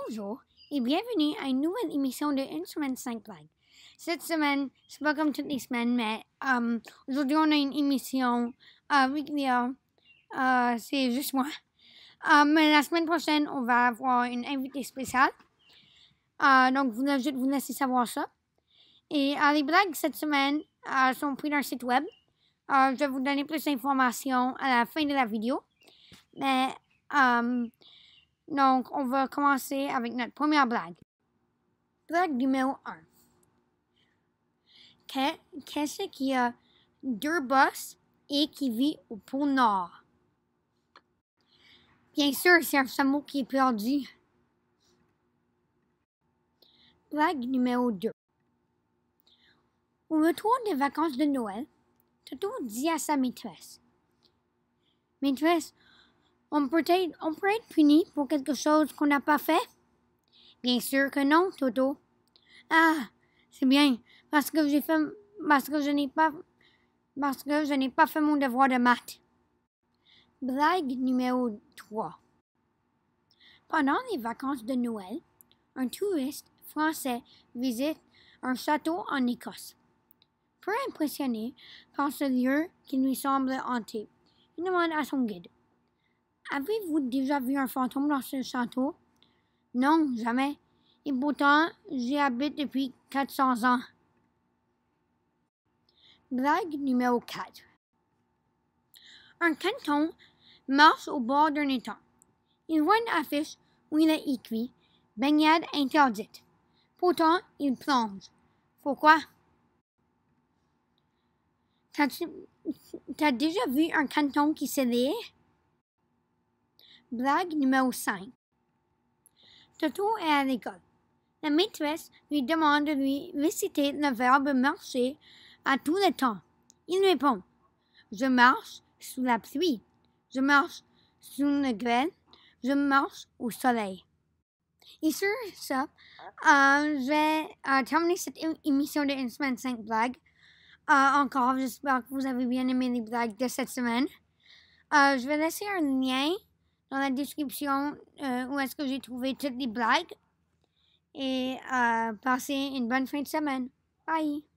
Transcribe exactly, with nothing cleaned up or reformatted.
Bonjour et bienvenue à une nouvelle émission de Une semaine, cinq blagues. Cette semaine, c'est pas comme toutes les semaines, mais um, aujourd'hui on a une émission euh, régulière. Euh, c'est juste moi. Euh, mais la semaine prochaine, on va avoir une invitée spéciale. Euh, donc, vous je vous laisser savoir ça. Et euh, les blagues cette semaine euh, sont prises d'un site web. Euh, je vais vous donner plus d'informations à la fin de la vidéo. Mais, um, donc, on va commencer avec notre première blague. Blague numéro un. Qu'est-ce qui a deux bosses et qui vit au pôle Nord? Bien sûr, c'est un chameau qui est perdu. Blague numéro deux. Au retour des vacances de Noël, Toto dit à sa maîtresse: Maîtresse, on peut être, on peut être puni pour quelque chose qu'on n'a pas fait? Bien sûr que non, Toto. Ah, c'est bien, parce que j'ai fait, parce que je n'ai pas, parce que je n'ai pas fait mon devoir de maths. Blague numéro trois. Pendant les vacances de Noël, un touriste français visite un château en Écosse. Peu impressionné par ce lieu qui lui semble hanté, il demande à son guide: Avez-vous déjà vu un fantôme dans ce château? Non, jamais. Et pourtant, j'y habite depuis quatre cents ans. Blague numéro quatre. Un canton marche au bord d'un étang. Il voit une affiche où il est écrit « Baignade interdite ». Pourtant, il plonge. Pourquoi? T'as-tu, t'as déjà vu un canton qui se lire? Blague numéro cinq. Toto est à l'école. La maîtresse lui demande de lui réciter le verbe marcher à tout le temps. Il répond: Je marche sous la pluie. Je marche sous le grêle. Je marche au soleil. Et sur ça, euh, je vais euh, terminer cette émission de Une semaine, cinq blagues. Euh, encore, j'espère que vous avez bien aimé les blagues de cette semaine. Euh, je vais laisser un lien dans la description euh, où est-ce que j'ai trouvé toutes les blagues. Et euh, passez une bonne fin de semaine. Bye!